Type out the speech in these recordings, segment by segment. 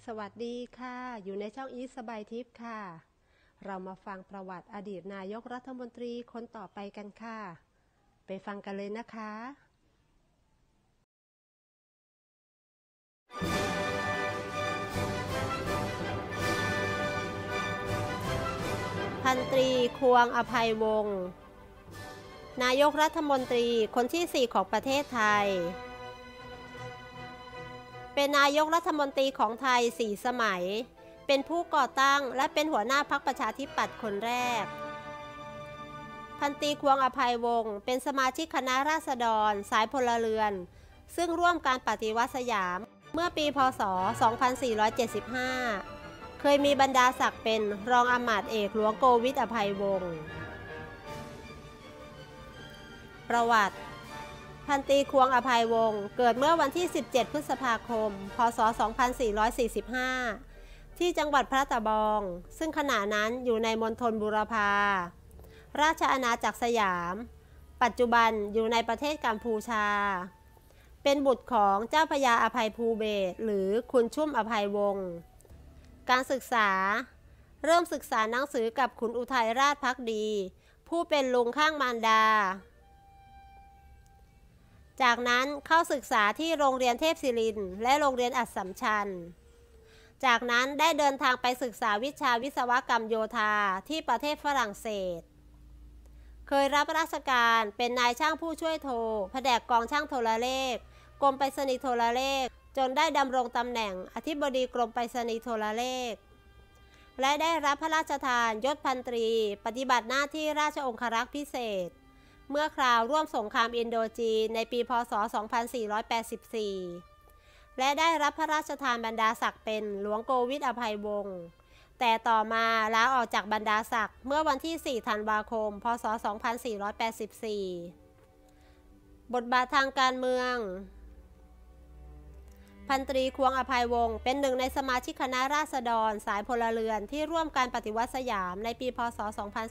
สวัสดีค่ะอยู่ในช่องอีสบายทิพย์ค่ะเรามาฟังประวัติอดีตนายกรัฐมนตรีคนต่อไปกันค่ะไปฟังกันเลยนะคะพันตรีควงอภัยวงศ์นายกรัฐมนตรีคนที่4ของประเทศไทยเป็นนายกรัฐมนตรีของไทย4 สมัยเป็นผู้ก่อตั้งและเป็นหัวหน้าพรรคประชาธิปัตย์คนแรกพันตรีควงอภัยวงศ์เป็นสมาชิกคณะราษฎรสายพลเรือนซึ่งร่วมการปฏิวัติสยามเมื่อปีพ.ศ. 2475เคยมีบรรดาศักดิ์เป็นรองอมาตย์เอกหลวงโกวิทอภัยวงศ์ประวัติพันตรีควงอภัยวงศ์เกิดเมื่อวันที่17 พฤษภาคม พ.ศ. 2445ที่จังหวัดพระตะบองซึ่งขณะนั้นอยู่ในมณฑลบูรพาราชอาณาจักรสยามปัจจุบันอยู่ในประเทศกัมพูชาเป็นบุตรของเจ้าพญาอภัยภูเบศรหรือคุณชุ่มอภัยวงศ์การศึกษาเริ่มศึกษาหนังสือกับขุนอุทัยราชภักดีผู้เป็นลุงข้างมารดาจากนั้นเข้าศึกษาที่โรงเรียนเทพศิรินทร์และโรงเรียนอัสสัมชัญจากนั้นได้เดินทางไปศึกษาวิชาวิศวกรรมโยธาที่ประเทศฝรั่งเศสเคยรับราชการเป็นนายช่างผู้ช่วยโทแผนกกองช่างโทรเลขกรมไปรษณีย์โทรเลขจนได้ดำรงตำแหน่งอธิบดีกรมไปรษณีย์โทรเลขและได้รับพระราชทานยศพันตรีปฏิบัติหน้าที่ราชองครักษ์พิเศษเมื่อคราวร่วมสงครามอินโดจีนในปีพ.ศ. 2484และได้รับพระราชทานบรรดาศักดิ์เป็นหลวงโกวิทอภัยวงศ์แต่ต่อมาลาออกจากบรรดาศักดิ์เมื่อวันที่ 4 ธันวาคม พ.ศ. 2484บทบาททางการเมืองพันตรีควงอภัยวงศ์เป็นหนึ่งในสมาชิกคณะราษฎรสายพลเรือนที่ร่วมการปฏิวัติสยามในปีพ.ศ.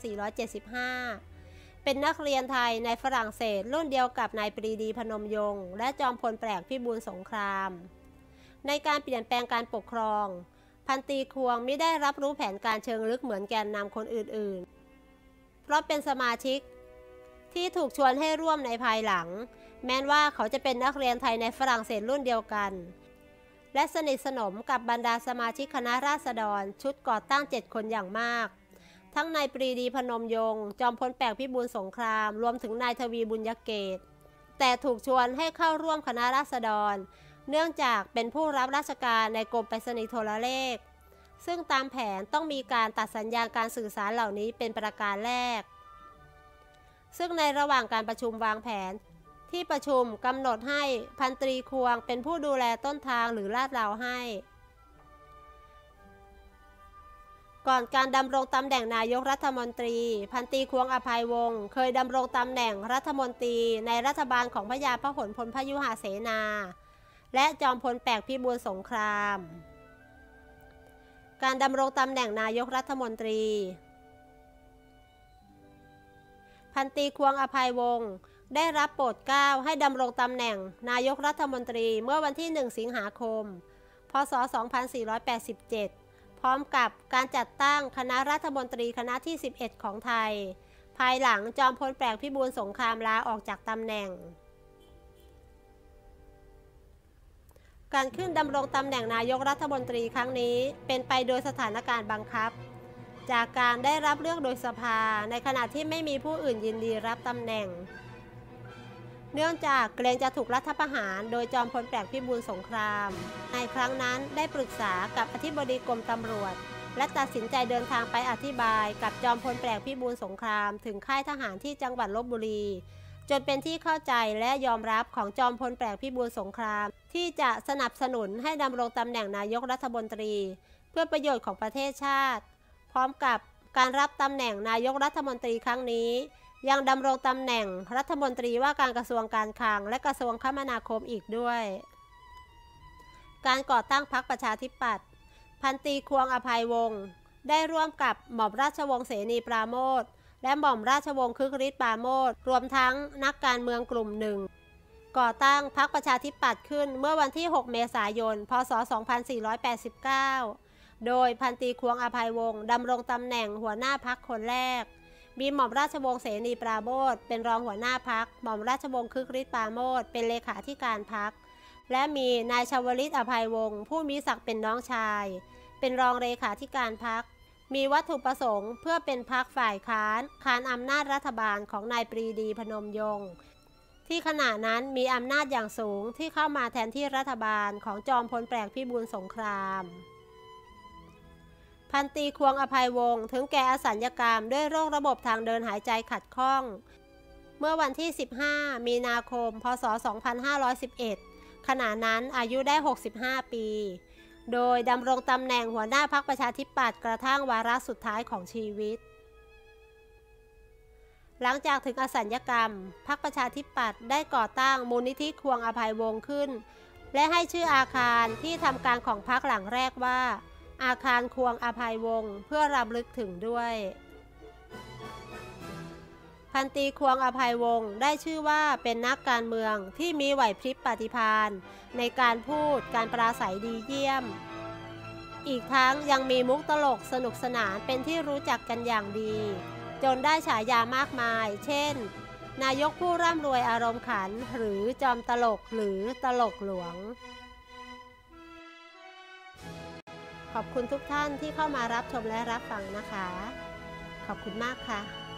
2475เป็นนักเรียนไทยในฝรั่งเศสรุ่นเดียวกับนายปรีดีพนมยงค์และจอมพลแปลกพิบูลสงครามในการเปลี่ยนแปลงการปกครองพันตรีควงไม่ได้รับรู้แผนการเชิงลึกเหมือนแกนนำคนอื่นๆเพราะเป็นสมาชิกที่ถูกชวนให้ร่วมในภายหลังแม้ว่าเขาจะเป็นนักเรียนไทยในฝรั่งเศสรุ่นเดียวกันและสนิทสนมกับบรรดาสมาชิกคณะราษฎรชุดก่อตั้ง7 คนอย่างมากทั้งนายปรีดีพนมยงค์จอมพลแปลกพิบูลสงครามรวมถึงนายทวีบุญยเกตแต่ถูกชวนให้เข้าร่วมคณะราษฎรเนื่องจากเป็นผู้รับราชการในกรมไปรษณีย์โทรเลขซึ่งตามแผนต้องมีการตัดสัญญาณการสื่อสารเหล่านี้เป็นประการแรกซึ่งในระหว่างการประชุมวางแผนที่ประชุมกำหนดให้พันตรีควงเป็นผู้ดูแลต้นทางหรือลาดราวให้ก่อนการดำรงตำแหน่งนายกรัฐมนตรีพันตรีควงอภัยวงศ์เคยดำรงตำแหน่งรัฐมนตรีในรัฐบาลของพระยาพหลพลพยุหเสนาและจอมพลแปลกพิบูลสงครามการดำรงตำแหน่งนายกรัฐมนตรีพันตรีควงอภัยวงศ์ได้รับโปรดเกล้าให้ดำรงตำแหน่งนายกรัฐมนตรีเมื่อวันที่ 1 สิงหาคม พ.ศ. 2487พร้อมกับการจัดตั้งคณะรัฐมนตรีคณะที่ 11 ของไทยภายหลังจอมพลแปลกพิบูลสงครามลาออกจากตำแหน่งการขึ้นดำรงตำแหน่งนายกรัฐมนตรีครั้งนี้เป็นไปโดยสถานการณ์บังคับจากการได้รับเลือกโดยสภาในขณะที่ไม่มีผู้อื่นยินดีรับตำแหน่งเนื่องจากเกรงจะถูกรัฐประหารโดยจอมพลแปลกพิบูลสงครามในครั้งนั้นได้ปรึกษากับอธิบดีกรมตำรวจและตัดสินใจเดินทางไปอธิบายกับจอมพลแปลกพิบูลสงครามถึงค่ายทหารที่จังหวัดลพบุรีจนเป็นที่เข้าใจและยอมรับของจอมพลแปลกพิบูลสงครามที่จะสนับสนุนให้ดำรงตำแหน่งนายกรัฐมนตรีเพื่อประโยชน์ของประเทศชาติพร้อมกับการรับตำแหน่งนายกรัฐมนตรีครั้งนี้ยังดำรงตำแหน่งรัฐมนตรีว่าการกระทรวงการคลังและกระทรวงคมนาคมอีกด้วยการก่อตั้งพรรคประชาธิปัตย์พันตรีควงอภัยวงศ์ได้ร่วมกับหม่อมราชวงศ์เสนีปราโมชและหม่อมราชวงศ์คึกฤทธิ์ปราโมชรวมทั้งนักการเมืองกลุ่มหนึ่งก่อตั้งพรรคประชาธิปัตย์ขึ้นเมื่อวันที่ 6 เมษายน พ.ศ. 2489 โดยพันตรีควงอภัยวงศ์ดำรงตำแหน่งหัวหน้าพรรคคนแรก มีหม่อมราชวงศ์เสนีปราโมชเป็นรองหัวหน้าพรรค หม่อมราชวงศ์คึกฤทธิ์ปราโมชเป็นเลขาธิการพรรค และมีนายชวลิตอภัยวงศ์ผู้มีศักดิ์เป็นน้องชายเป็นรองเลขาธิการพรรค มีวัตถุประสงค์เพื่อเป็นพรรคฝ่ายค้านอำนาจรัฐบาลของนายปรีดีพนมยงค์ที่ขณะนั้นมีอำนาจอย่างสูงที่เข้ามาแทนที่รัฐบาลของจอมพลแปลกพิบูลสงครามพันตรีควงอภัยวงศ์ถึงแก่อสัญญกรรมด้วยโรคระบบทางเดินหายใจขัดข้องเมื่อวันที่ 15 มีนาคม พ.ศ. 2511 ขณะนั้นอายุได้ 65 ปี โดยดำรงตำแหน่งหัวหน้าพรรคประชาธิปัตย์กระทั่งวาระสุดท้ายของชีวิตหลังจากถึงอสัญญกรรมพรรคประชาธิปัตย์ได้ก่อตั้งมูลนิธิควงอภัยวงศ์ขึ้นและให้ชื่ออาคารที่ทำการของพรรคหลังแรกว่าอาคารควงอภัยวงศ์เพื่อรำลึกถึงด้วยพันตรีควงอภัยวงศ์ได้ชื่อว่าเป็นนักการเมืองที่มีไหวพริบปฏิภาณในการพูดการปราศัยดีเยี่ยมอีกทั้งยังมีมุกตลกสนุกสนานเป็นที่รู้จักกันอย่างดีจนได้ฉายามากมายเช่นนายกผู้ร่ำรวยอารมณ์ขันหรือจอมตลกหรือตลกหลวงขอบคุณทุกท่านที่เข้ามารับชมและรับฟังนะคะขอบคุณมากค่ะ